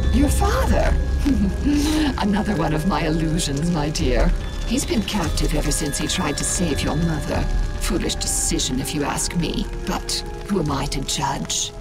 Your father? Another one of my illusions, my dear. He's been captive ever since he tried to save your mother. Foolish decision, if you ask me. But who am I to judge?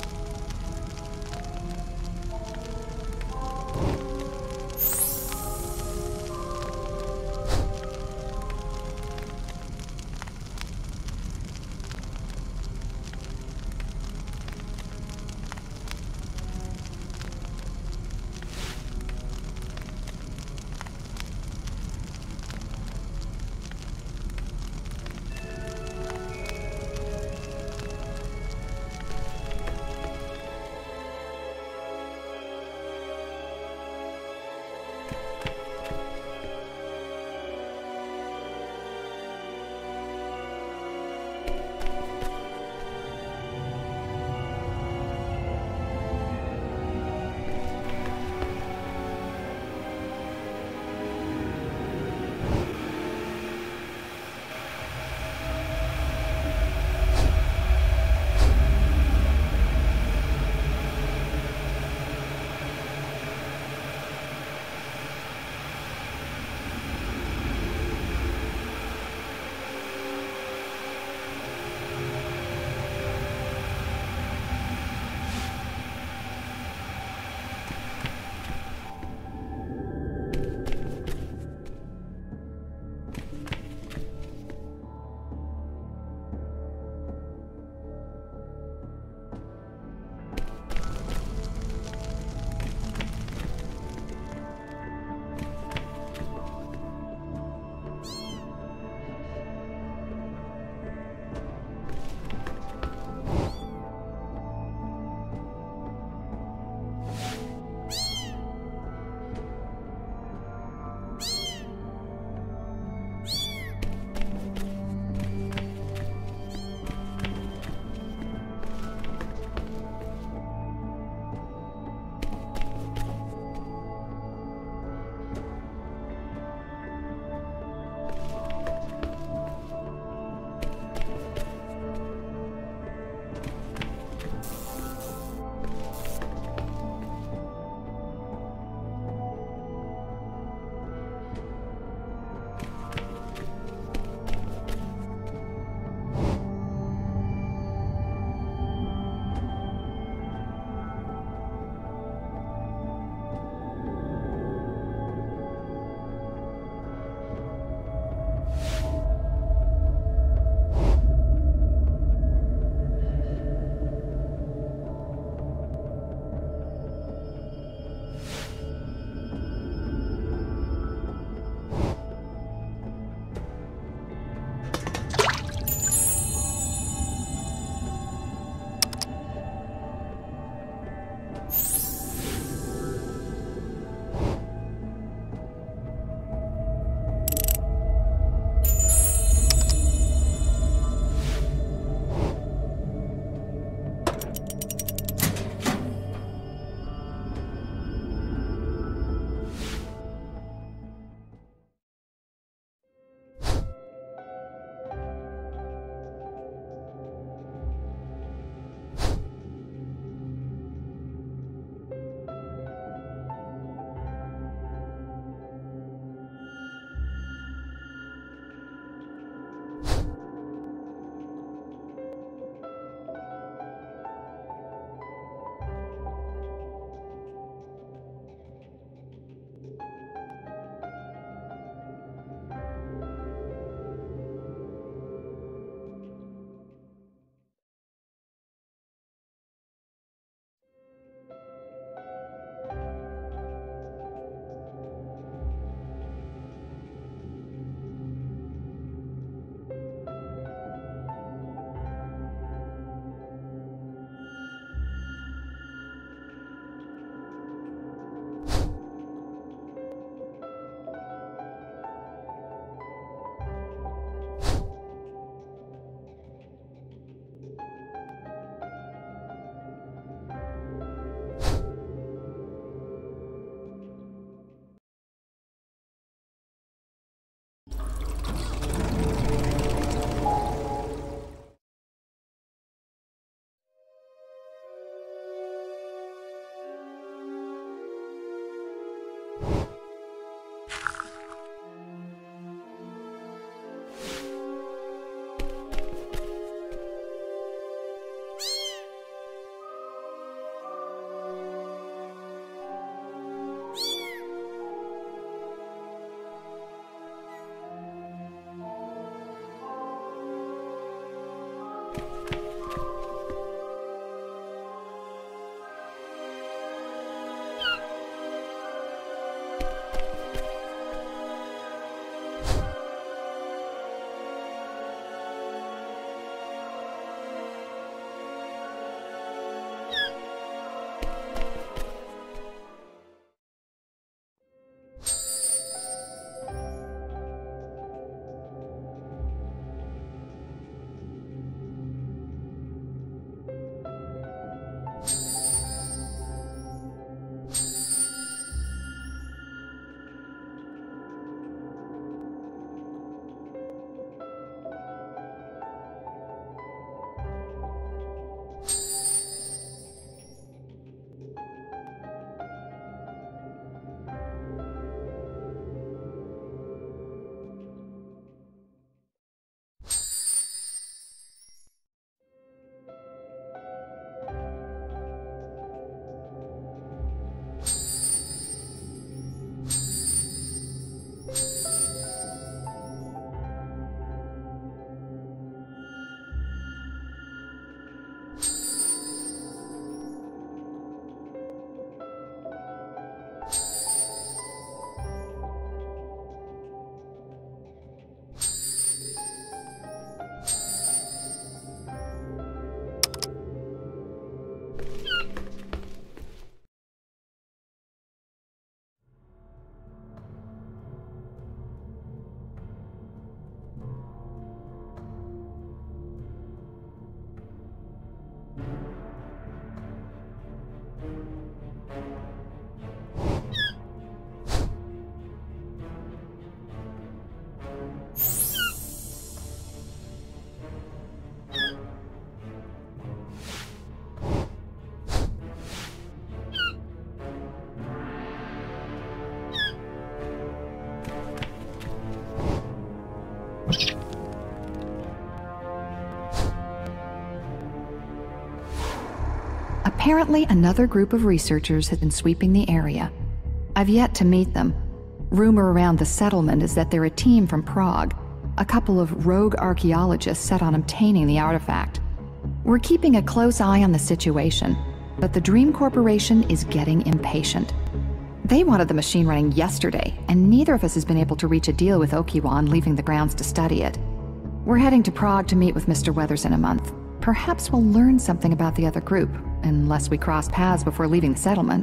Apparently, another group of researchers has been sweeping the area. I've yet to meet them. Rumor around the settlement is that they're a team from Prague, a couple of rogue archaeologists set on obtaining the artifact. We're keeping a close eye on the situation, but the Dream Corporation is getting impatient. They wanted the machine running yesterday, and neither of us has been able to reach a deal with Okiwan leaving the grounds to study it. We're heading to Prague to meet with Mr. Weathers in a month. Perhaps we'll learn something about the other group, unless we cross paths before leaving the settlement.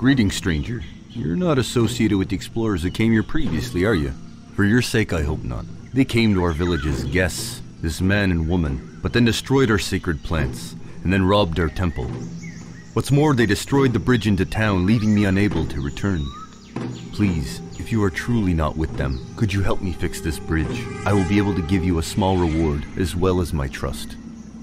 Greetings, stranger. You're not associated with the explorers who came here previously, are you? For your sake, I hope not. They came to our village as guests, this man and woman, but then destroyed our sacred plants, and then robbed our temple. What's more, they destroyed the bridge into town, leaving me unable to return. Please, if you are truly not with them, could you help me fix this bridge? I will be able to give you a small reward, as well as my trust.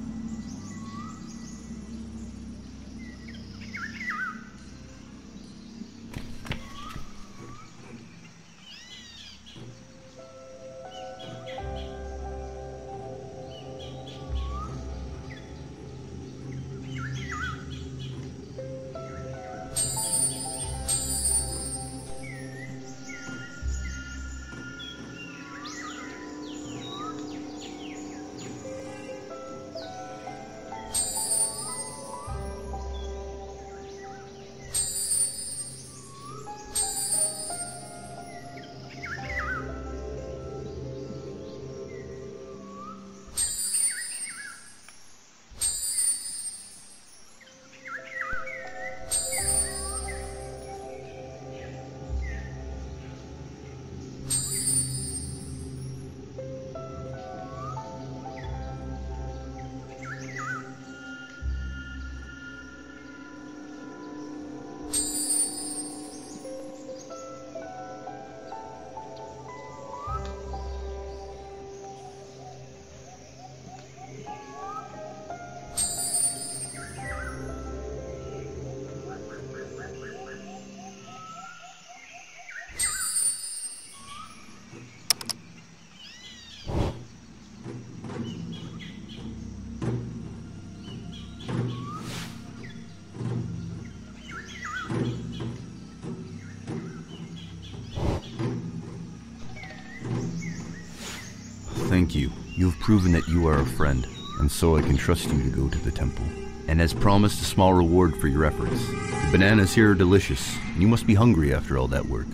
Thank you. You have proven that you are a friend, and so I can trust you to go to the temple. And as promised, a small reward for your efforts. The bananas here are delicious, and you must be hungry after all that work.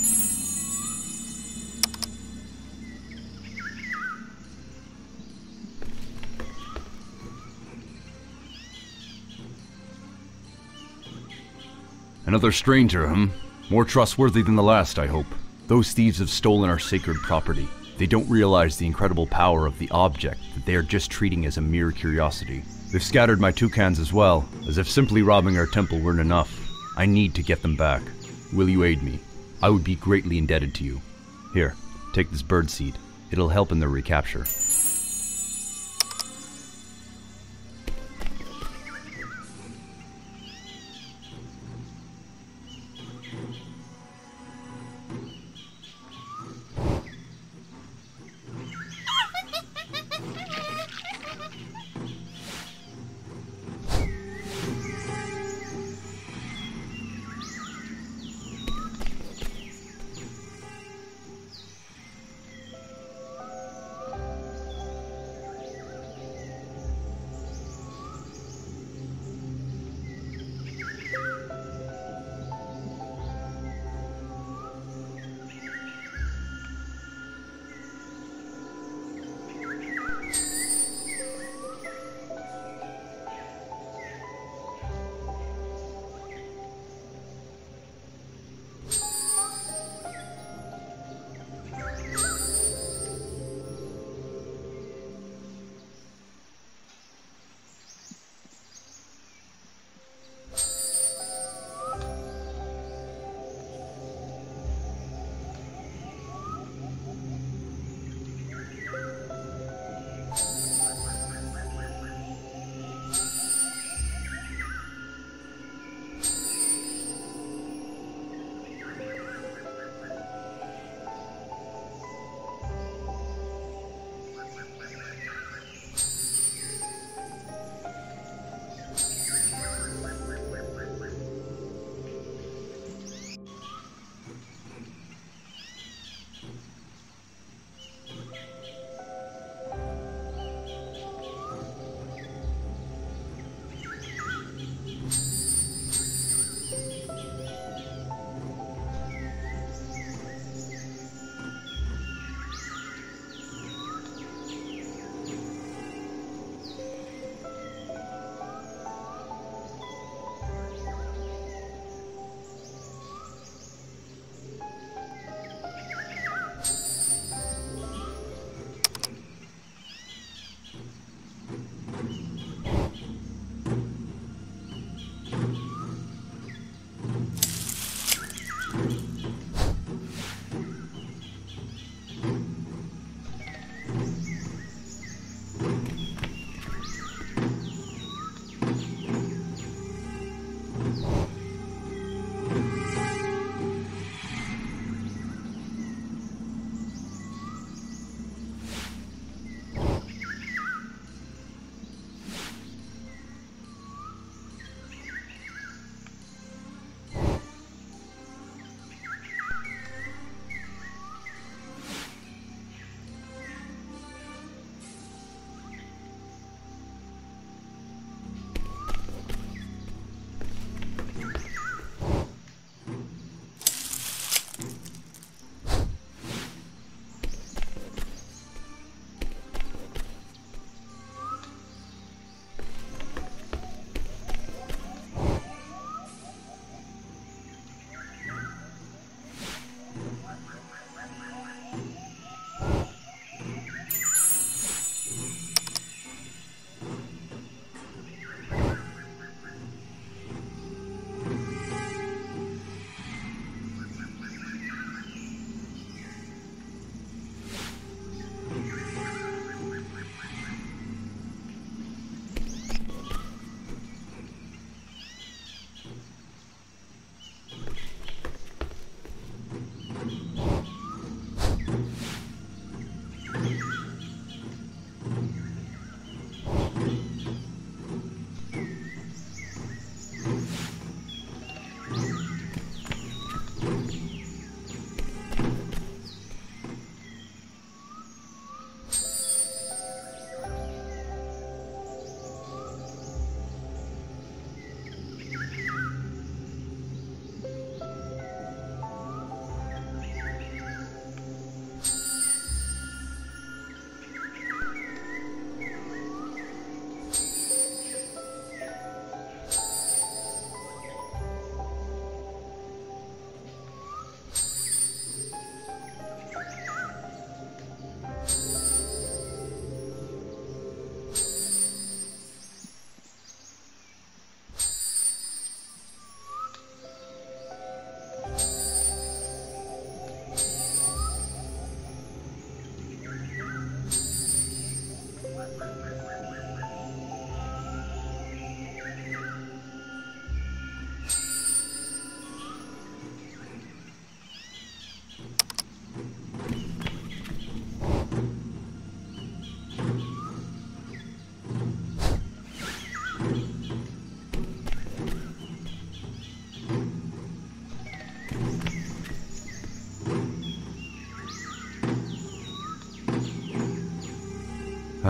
Another stranger, More trustworthy than the last, I hope. Those thieves have stolen our sacred property. They don't realize the incredible power of the object that they are just treating as a mere curiosity. They've scattered my toucans as well, as if simply robbing our temple weren't enough. I need to get them back. Will you aid me? I would be greatly indebted to you. Here, take this bird seed. It'll help in their recapture.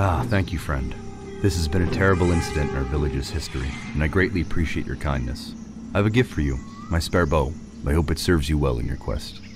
Ah, thank you, friend. This has been a terrible incident in our village's history, and I greatly appreciate your kindness. I have a gift for you, my spare bow. I hope it serves you well in your quest.